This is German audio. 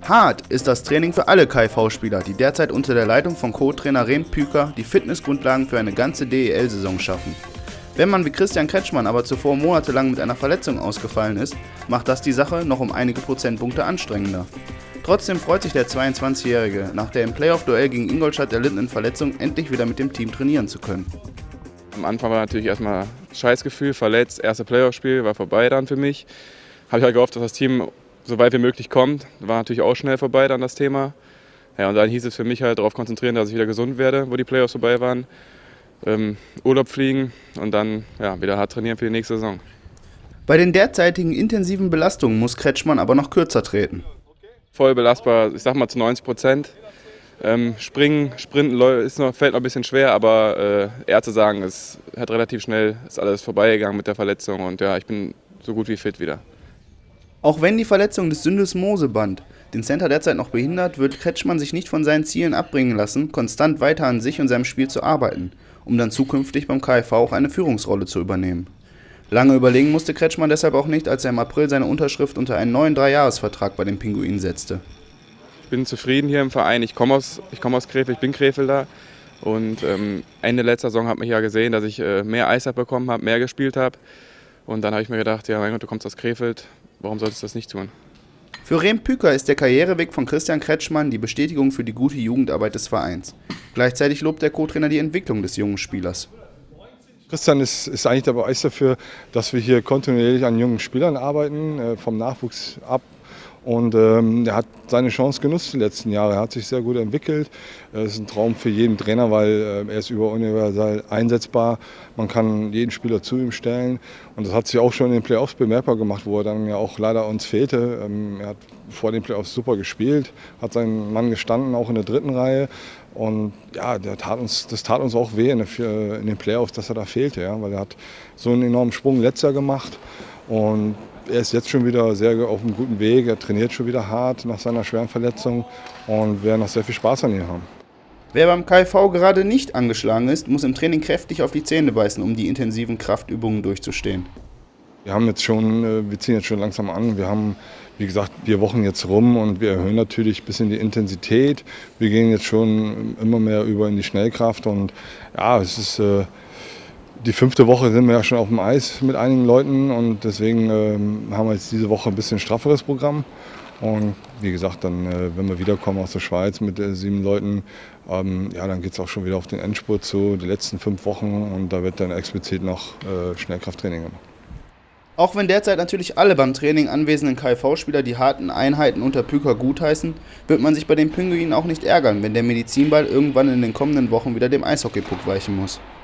Hart ist das Training für alle KIV-Spieler, die derzeit unter der Leitung von Co-Trainer Rehm Püker die Fitnessgrundlagen für eine ganze DEL-Saison schaffen. Wenn man wie Christian Kretschmann aber zuvor monatelang mit einer Verletzung ausgefallen ist, macht das die Sache noch um einige Prozentpunkte anstrengender. Trotzdem freut sich der 22-Jährige, nach der im Playoff-Duell gegen Ingolstadt erlittenen Verletzung endlich wieder mit dem Team trainieren zu können. Am Anfang war natürlich erstmal Scheißgefühl, verletzt, erste Playoff-Spiel war vorbei dann für mich. Habe ich halt gehofft, dass das Team so weit wie möglich kommt. War natürlich auch schnell vorbei dann das Thema. Ja, und dann hieß es für mich halt darauf konzentrieren, dass ich wieder gesund werde, wo die Playoffs vorbei waren. Urlaub fliegen und dann ja, wieder hart trainieren für die nächste Saison. Bei den derzeitigen intensiven Belastungen muss Kretschmann aber noch kürzer treten. Voll belastbar, ich sag mal zu 90%. Springen, Sprinten fällt noch ein bisschen schwer, aber Ärzte sagen, es hat relativ schnell ist alles vorbeigegangen mit der Verletzung und ja, ich bin so gut wie fit wieder. Auch wenn die Verletzung des Syndesmoseband den Center derzeit noch behindert, wird Kretschmann sich nicht von seinen Zielen abbringen lassen, konstant weiter an sich und seinem Spiel zu arbeiten, um dann zukünftig beim KIV auch eine Führungsrolle zu übernehmen. Lange überlegen musste Kretschmann deshalb auch nicht, als er im April seine Unterschrift unter einen neuen 3-Jahres-Vertrag bei den Pinguinen setzte. Ich bin zufrieden hier im Verein, ich komme aus Krefeld, ich bin Krefelder und Ende letzter Saison hat mich ja gesehen, dass ich mehr Eiszeit bekommen habe, mehr gespielt habe und dann habe ich mir gedacht, ja mein Gott, du kommst aus Krefeld, warum solltest du das nicht tun? Für Rehm Püker ist der Karriereweg von Christian Kretschmann die Bestätigung für die gute Jugendarbeit des Vereins. Gleichzeitig lobt der Co-Trainer die Entwicklung des jungen Spielers. Christian ist eigentlich der Beweis dafür, dass wir hier kontinuierlich an jungen Spielern arbeiten, vom Nachwuchs ab. Und er hat seine Chance genutzt die letzten Jahre. Er hat sich sehr gut entwickelt. Das ist ein Traum für jeden Trainer, weil er ist überuniversal einsetzbar. Man kann jeden Spieler zu ihm stellen. Und das hat sich auch schon in den Playoffs bemerkbar gemacht, wo er dann ja auch leider uns fehlte. Er hat vor den Playoffs super gespielt, hat seinen Mann gestanden, auch in der dritten Reihe. Und ja, das tat uns auch weh in den Playoffs, dass er da fehlte. Ja, weil er hat so einen enormen Sprung letztes Jahr gemacht. Und er ist jetzt schon wieder sehr auf einem guten Weg, er trainiert schon wieder hart nach seiner schweren Verletzung und wir werden noch sehr viel Spaß an ihm haben. Wer beim KIV gerade nicht angeschlagen ist, muss im Training kräftig auf die Zähne beißen, um die intensiven Kraftübungen durchzustehen. Wir ziehen jetzt schon langsam an. Wir haben, wie gesagt, 4 Wochen jetzt rum und wir erhöhen natürlich ein bisschen die Intensität. Wir gehen jetzt schon immer mehr über in die Schnellkraft und ja, es ist die 5. Woche sind wir ja schon auf dem Eis mit einigen Leuten und deswegen haben wir jetzt diese Woche ein bisschen strafferes Programm. Und wie gesagt, dann, wenn wir wiederkommen aus der Schweiz mit 7 Leuten, ja, dann geht es auch schon wieder auf den Endspurt zu, die letzten 5 Wochen und da wird dann explizit noch Schnellkrafttraining gemacht. Auch wenn derzeit natürlich alle beim Training anwesenden KIV-Spieler die harten Einheiten unter Püker gutheißen, wird man sich bei den Pinguinen auch nicht ärgern, wenn der Medizinball irgendwann in den kommenden Wochen wieder dem Eishockeypuck weichen muss.